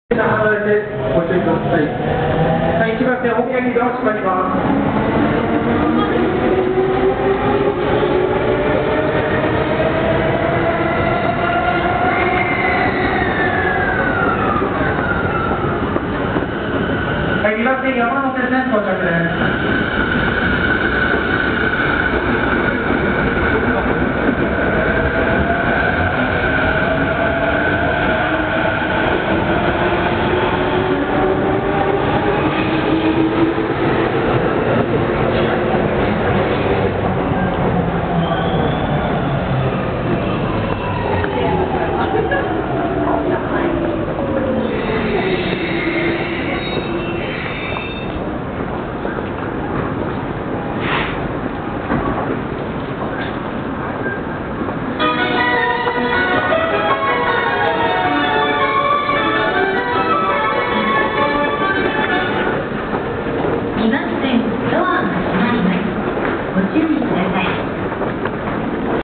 離れてご注意ください。はい、1番線、お土産ドア閉まります。はい、2番線、山手線到着です。 2番線ドアが閉まります。ご注意